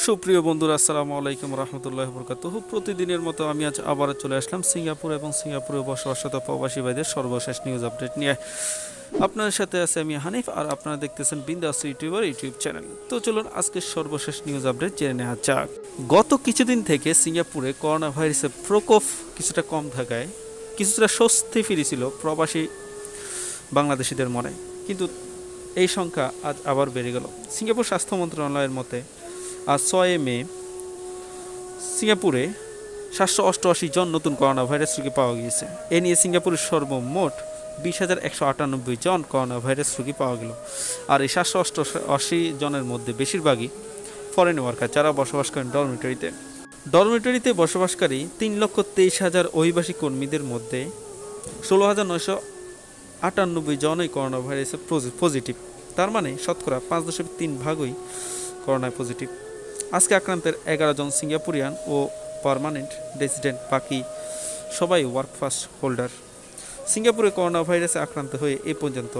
সুপ্রিয় বন্ধুরা, আসসালামু আলাইকুম রহমতুল্লাহ বরকাতুহু। প্রতিদিনের মতো আমি আজ আবার চলে আসলাম সিঙ্গাপুর এবং সিঙ্গাপুরে বসবাসরত প্রবাসী ভাইদের সর্বশেষ নিউজ আপডেট নিয়ে। আপনাদের সাথে আছে আমি হানিফ, আর আপনারা দেখতেছেন বিন্দাস ইউটিউব চ্যানেল। তো চলুন আজকের সর্বশেষ নিউজ আপডেট জেনে নেওয়া যাক। গত কিছুদিন থেকে সিঙ্গাপুরে করোনা ভাইরাসের প্রকোপ কিছুটা কম থাকায় কিছুটা স্বস্তি ফিরেছিল প্রবাসী বাংলাদেশিদের মনে, কিন্তু এই সংখ্যা আজ আবার বেড়ে গেল। সিঙ্গাপুর স্বাস্থ্য মন্ত্রণালয়ের মতে আজ 6 মে সিঙ্গাপুরে 788 জন নতুন করোনা ভাইরাস রোগী পাওয়া গিয়েছে। এ নিয়ে সিঙ্গাপুরের সর্বমোট 20,198 জন করোনা ভাইরাস রোগী পাওয়া গেল। আর এই 788 জনের মধ্যে বেশিরভাগই ফরেন ওয়ার্কার, যারা বসবাস করেন ডরমিটরিতে বসবাসকারী 3,23,000 অভিবাসী কর্মীদের মধ্যে 16,998 জনই করোনা ভাইরাসে পজিটিভ। তার মানে শতকরা 5.3% করোনায় পজিটিভ। আজকে আক্রান্তের 11 জন সিঙ্গাপুরিয়ান ও পার্মানেন্ট রেসিডেন্ট, বাকি সবাই ওয়ার্ক পাস হোল্ডার। সিঙ্গাপুরে করোনা ভাইরাসে আক্রান্ত হয়ে এ পর্যন্ত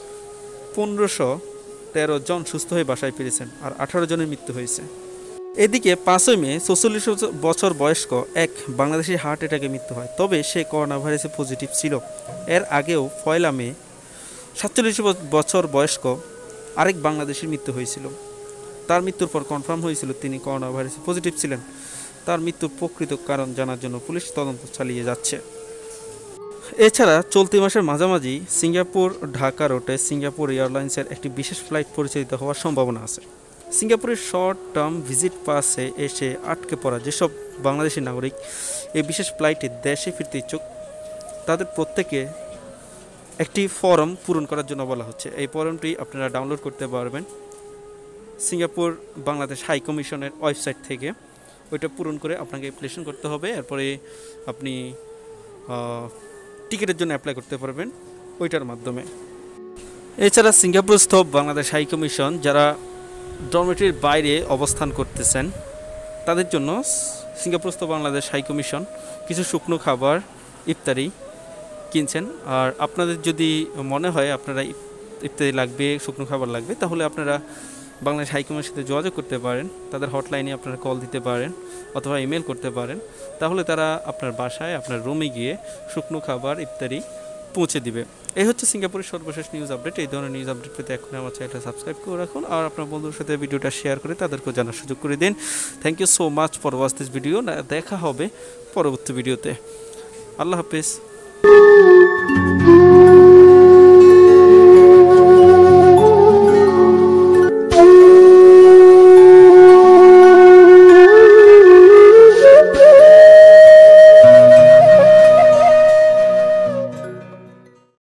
1513 জন সুস্থ হয়ে বাসায় ফিরেছেন, আর 18 জনের মৃত্যু হয়েছে। এদিকে 5 মে 44 বছর বয়স্ক এক বাংলাদেশি হার্ট অ্যাটাকে মৃত্যু হয়, তবে সে করোনা ভাইরাসে পজিটিভ ছিল। এর আগেও 1 মে 47 বছর বয়স্ক আরেক বাংলাদেশির মৃত্যু হয়েছিল। তার মৃত্যুর পর কনফার্ম হয়েছিল তিনি করোনা ভাইরাসে পজিটিভ ছিলেন। তার মৃত্যুর প্রকৃত কারণ জানার জন্য পুলিশ তদন্ত চালিয়ে যাচ্ছে। এছাড়া চলতি মাসের মাঝামাঝি সিঙ্গাপুর ঢাকা রুটে সিঙ্গাপুর এয়ারলাইন্সের একটি বিশেষ ফ্লাইট পরিচালিত হওয়ার সম্ভাবনা আছে। সিঙ্গাপুরের শর্ট টার্ম ভিজিট পাসে এসে আটকে পড়া যেসব বাংলাদেশি নাগরিক এই বিশেষ ফ্লাইটে দেশে ফিরতে ইচ্ছুক, তাদের প্রত্যেকে একটি ফর্ম পূরণ করার জন্য বলা হচ্ছে। এই ফর্মটি আপনারা ডাউনলোড করতে পারবেন সিঙ্গাপুর বাংলাদেশ হাই কমিশনের ওয়েবসাইট থেকে। ওইটা পূরণ করে আপনাকে অ্যাপ্লিকেশন করতে হবে। এরপরে আপনি টিকিটের জন্য অ্যাপ্লাই করতে পারবেন ওইটার মাধ্যমে। এছাড়া সিঙ্গাপুরস্থ বাংলাদেশ হাই কমিশন যারা ডরমিটরির বাইরে অবস্থান করতেছেন তাদের জন্য সিঙ্গাপুরস্থ বাংলাদেশ হাই কমিশন কিছু শুকনো খাবার, ইফতারি কিনছেন। আর আপনাদের যদি মনে হয় আপনারা ইফতারি লাগবে, শুকনো খাবার লাগবে, তাহলে আপনারা বাংলাদেশ হাইকমিশনের সাথে যোগাযোগ করতে পারেন। তাদের হটলাইনে আপনারা কল দিতে পারেন অথবা ইমেল করতে পারেন। তাহলে তারা আপনার বাসায়, আপনার রুমে গিয়ে শুকনো খাবার, ইফতারি পৌঁছে দিবে। এই হচ্ছে সিঙ্গাপুরের সর্বশেষ নিউজ আপডেট। এই ধরনের নিউজ আপডেট পেতে এখন আমার চ্যানেলটা সাবস্ক্রাইব করে রাখুন, আর আপনার বন্ধুর সাথে ভিডিওটা শেয়ার করে তাদেরকেও জানার সুযোগ করে দিন। Thank you so much for watch this video. দেখা হবে পরবর্তী ভিডিওতে। আল্লাহ হাফেজ।